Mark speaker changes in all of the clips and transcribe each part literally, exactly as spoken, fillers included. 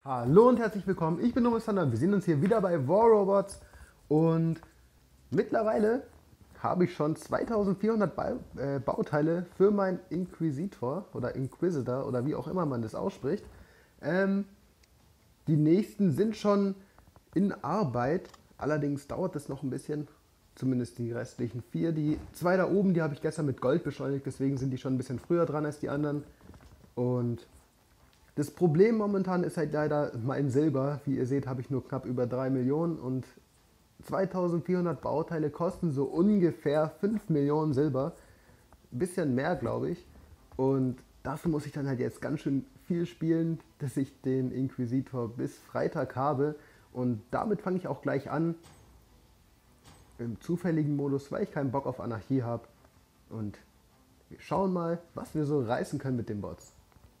Speaker 1: Hallo und herzlich willkommen, ich bin Nomis Thunder. Wir sehen uns hier wieder bei War Robots und mittlerweile habe ich schon zweitausendvierhundert ba äh, Bauteile für meinen Inquisitor oder Inquisitor oder wie auch immer man das ausspricht. Ähm, die nächsten sind schon in Arbeit, allerdings dauert es noch ein bisschen, zumindest die restlichen vier. Die zwei da oben, die habe ich gestern mit Gold beschleunigt, deswegen sind die schon ein bisschen früher dran als die anderen. Und das Problem momentan ist halt leider mein Silber. Wie ihr seht, habe ich nur knapp über drei Millionen und zweitausendvierhundert Bauteile kosten so ungefähr fünf Millionen Silber. Ein bisschen mehr, glaube ich. Und dafür muss ich dann halt jetzt ganz schön viel spielen, dass ich den Inquisitor bis Freitag habe. Und damit fange ich auch gleich an im zufälligen Modus, weil ich keinen Bock auf Anarchie habe. Und wir schauen mal, was wir so reißen können mit den Bots.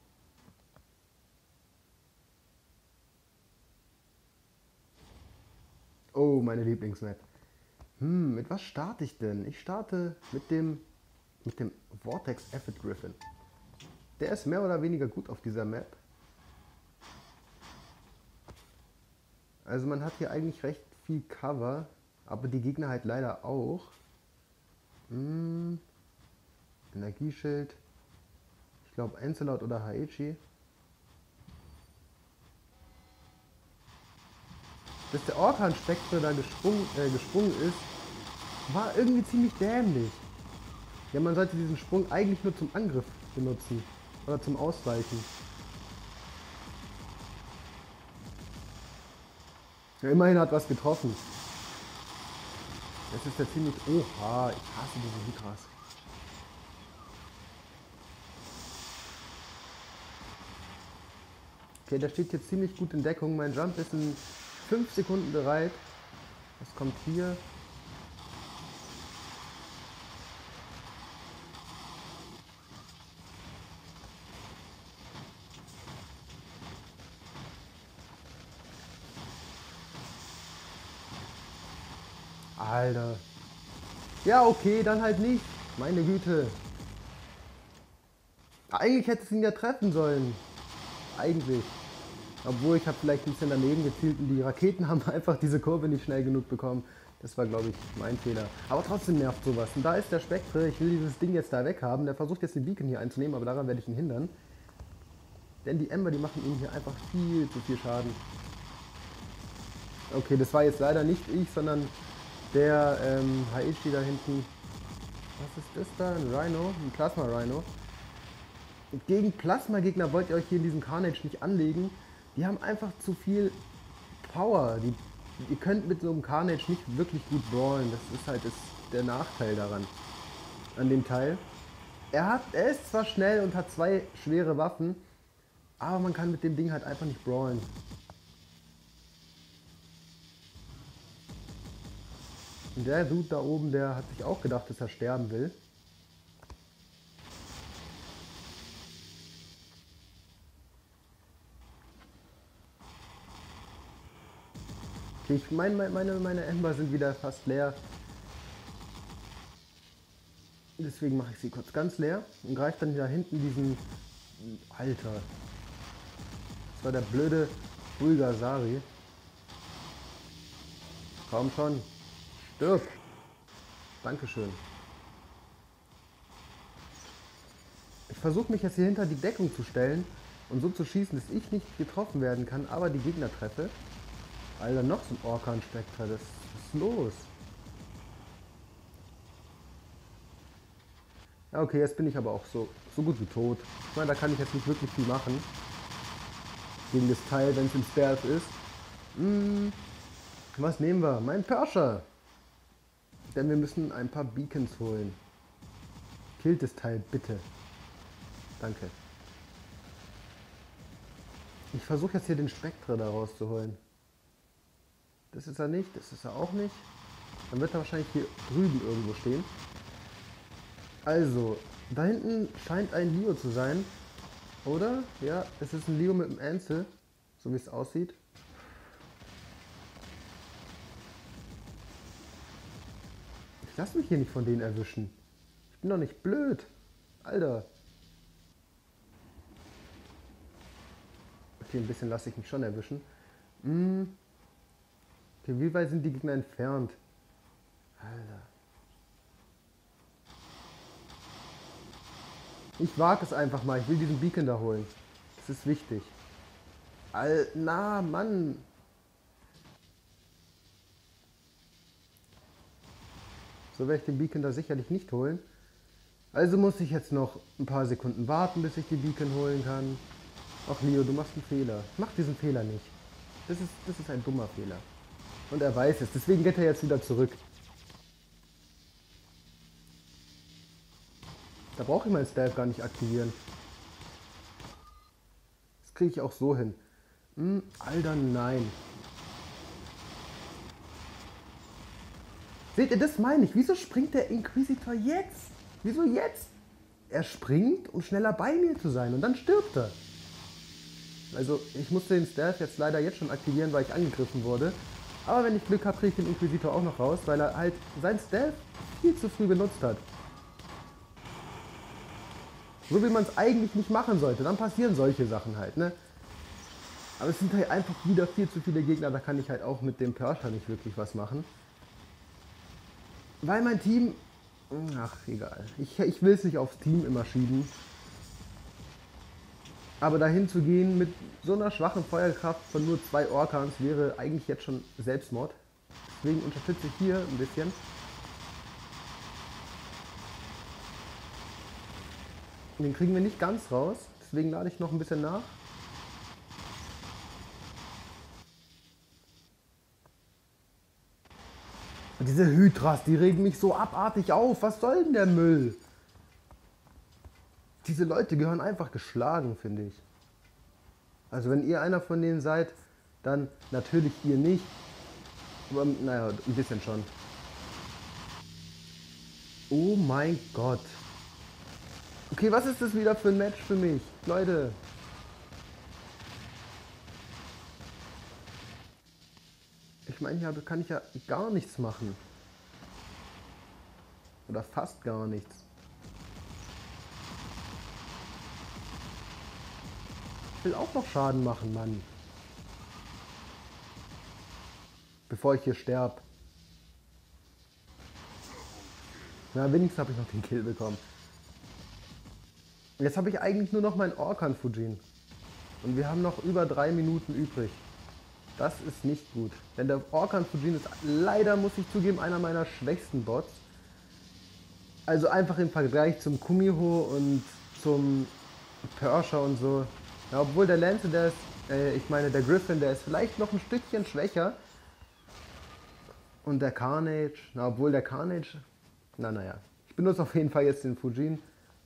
Speaker 1: Oh, meine Lieblingsmap. Hm, mit was starte ich denn? Ich starte mit dem, mit dem Vortex Aphid Griffin. Der ist mehr oder weniger gut auf dieser Map. Also man hat hier eigentlich recht viel Cover, aber die Gegner halt leider auch. Hm, Energieschild. Ich glaube Encelot oder Haichi. Dass der Orkan-Spektrum da gesprungen, äh, gesprungen ist, war irgendwie ziemlich dämlich. Ja, man sollte diesen Sprung eigentlich nur zum Angriff benutzen. Oder zum Ausweichen. Ja, immerhin hat was getroffen. Das ist ja ziemlich... Oha, ich hasse diese Hydras. Okay, der steht jetzt ziemlich gut in Deckung. Mein Jump ist in fünf Sekunden bereit. Was kommt hier? Alter. Ja, okay, dann halt nicht. Meine Güte. Eigentlich hätte es ihn ja treffen sollen. Eigentlich. Obwohl, ich habe vielleicht ein bisschen daneben gezielt und die Raketen haben einfach diese Kurve nicht schnell genug bekommen. Das war, glaube ich, mein Fehler. Aber trotzdem nervt sowas. Und da ist der Spektre. Ich will dieses Ding jetzt da weghaben. Der versucht jetzt den Beacon hier einzunehmen, aber daran werde ich ihn hindern. Denn die Ember, die machen ihm hier einfach viel zu viel Schaden. Okay, das war jetzt leider nicht ich, sondern der ähm, Haichi da hinten. Was ist das da? Ein Rhino? Ein Plasma Rhino. Und gegen Plasma-Gegner wollt ihr euch hier in diesem Carnage nicht anlegen. Die haben einfach zu viel Power. Die, ihr könnt mit so einem Carnage nicht wirklich gut brawlen. Das ist halt das, der Nachteil daran. An dem Teil. Er, hat, er ist zwar schnell und hat zwei schwere Waffen, aber man kann mit dem Ding halt einfach nicht brawlen. Und der Dude da oben, der hat sich auch gedacht, dass er sterben will. Okay, ich meine, meine, meine Ember sind wieder fast leer. Deswegen mache ich sie kurz ganz leer und greife dann da hinten diesen... Alter. Das war der blöde Bulgasari. Komm schon. Stirb. Dankeschön. Ich versuche mich jetzt hier hinter die Deckung zu stellen und so zu schießen, dass ich nicht getroffen werden kann, aber die Gegner treffe. Alter, noch so ein Orkan-Spektra. Das ist los. Ja, okay, jetzt bin ich aber auch so, so gut wie tot. Ich meine, da kann ich jetzt nicht wirklich viel machen. Gegen das Teil, wenn es im Stealth ist. Hm, was nehmen wir? Mein Percher. Denn wir müssen ein paar Beacons holen. Killt das Teil, bitte. Danke. Ich versuche jetzt hier den Spektre da rauszuholen. Das ist er nicht, das ist er auch nicht. Dann wird er wahrscheinlich hier drüben irgendwo stehen. Also, da hinten scheint ein Leo zu sein. Oder? Ja, es ist ein Leo mit einem Ansel. So wie es aussieht. Ich lasse mich hier nicht von denen erwischen. Ich bin doch nicht blöd. Alter. Okay, ein bisschen lasse ich mich schon erwischen. Hm. Okay, wie weit sind die Gegner entfernt? Alter. Ich wage es einfach mal. Ich will diesen Beacon da holen. Das ist wichtig. Al na, Mann. So werde ich den Beacon da sicherlich nicht holen. Also muss ich jetzt noch ein paar Sekunden warten, bis ich die Beacon holen kann. Ach Leo, du machst einen Fehler. Mach diesen Fehler nicht. Das ist, das ist ein dummer Fehler. Und er weiß es. Deswegen geht er jetzt wieder zurück. Da brauche ich meinen Stealth gar nicht aktivieren. Das kriege ich auch so hin. Hm, Alter, nein. Seht ihr, das meine ich. Wieso springt der Inquisitor jetzt? Wieso jetzt? Er springt, um schneller bei mir zu sein und dann stirbt er. Also ich musste den Stealth jetzt leider jetzt schon aktivieren, weil ich angegriffen wurde. Aber wenn ich Glück habe, kriege ich den Inquisitor auch noch raus, weil er halt sein Stealth viel zu früh benutzt hat. So wie man es eigentlich nicht machen sollte. Dann passieren solche Sachen halt, ne? Aber es sind halt einfach wieder viel zu viele Gegner, da kann ich halt auch mit dem Percher nicht wirklich was machen. Weil mein Team... Ach, egal. Ich, ich will es nicht aufs Team immer schieben. Aber dahin zu gehen mit so einer schwachen Feuerkraft von nur zwei Orkans wäre eigentlich jetzt schon Selbstmord. Deswegen unterstütze ich hier ein bisschen. Den kriegen wir nicht ganz raus. Deswegen lade ich noch ein bisschen nach. Und diese Hydras, die regen mich so abartig auf. Was soll denn der Müll? Diese Leute gehören einfach geschlagen, finde ich. Also wenn ihr einer von denen seid, dann natürlich ihr nicht. Aber naja, ein bisschen schon. Oh mein Gott. Okay, was ist das wieder für ein Match für mich? Leute. Ich meine, hier kann ich ja gar nichts machen. Oder fast gar nichts. Ich will auch noch Schaden machen, Mann. Bevor ich hier sterbe. Na, wenigstens habe ich noch den Kill bekommen. Jetzt habe ich eigentlich nur noch meinen Orkan Fujin. Und wir haben noch über drei Minuten übrig. Das ist nicht gut. Denn der Orkan Fujin ist leider, muss ich zugeben, einer meiner schwächsten Bots. Also einfach im Vergleich zum Kumiho und zum Percher und so. Ja, obwohl der Lance, der ist, äh, ich meine der Griffin, der ist vielleicht noch ein Stückchen schwächer. Und der Carnage, na obwohl der Carnage, na naja. Ich benutze auf jeden Fall jetzt den Fujin.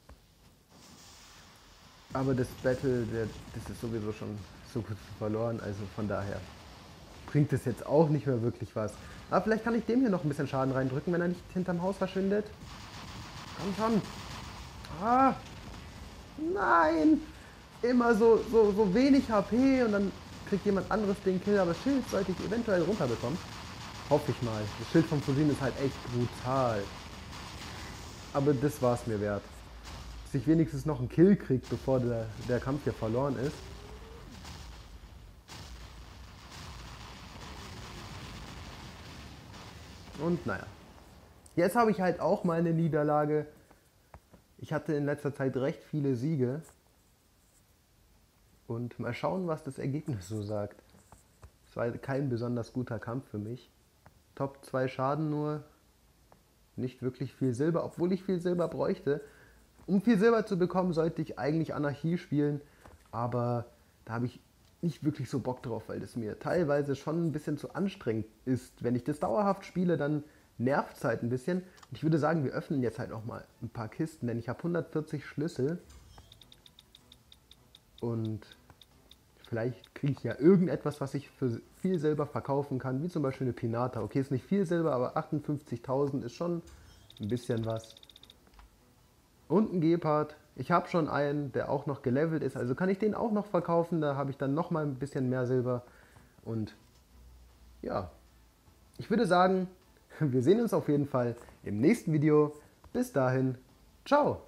Speaker 1: Aber das Battle, der, das ist sowieso schon so gut verloren, also von daher bringt es jetzt auch nicht mehr wirklich was. Aber vielleicht kann ich dem hier noch ein bisschen Schaden reindrücken, wenn er nicht hinterm Haus verschwindet. Komm schon. Ah, nein. Immer so, so, so wenig H P und dann kriegt jemand anderes den Kill, aber das Schild sollte ich eventuell runterbekommen. Hoffe ich mal. Das Schild vom Fujin ist halt echt brutal. Aber das war es mir wert. Dass ich wenigstens noch einen Kill kriege, bevor der, der Kampf hier verloren ist. Und naja. Jetzt habe ich halt auch mal eine Niederlage. Ich hatte in letzter Zeit recht viele Siege. Und mal schauen, was das Ergebnis so sagt. Es war kein besonders guter Kampf für mich. Top zwei Schaden nur. Nicht wirklich viel Silber, obwohl ich viel Silber bräuchte. Um viel Silber zu bekommen, sollte ich eigentlich Anarchie spielen. Aber da habe ich nicht wirklich so Bock drauf, weil das mir teilweise schon ein bisschen zu anstrengend ist. Wenn ich das dauerhaft spiele, dann nervt es halt ein bisschen. Und ich würde sagen, wir öffnen jetzt halt auch mal ein paar Kisten, denn ich habe hundertvierzig Schlüssel. Und vielleicht kriege ich ja irgendetwas, was ich für viel Silber verkaufen kann, wie zum Beispiel eine Pinata. Okay, ist nicht viel Silber, aber achtundfünfzigtausend ist schon ein bisschen was. Und ein Gepard. Ich habe schon einen, der auch noch gelevelt ist, also kann ich den auch noch verkaufen. Da habe ich dann noch mal ein bisschen mehr Silber. Und ja, ich würde sagen, wir sehen uns auf jeden Fall im nächsten Video. Bis dahin, ciao!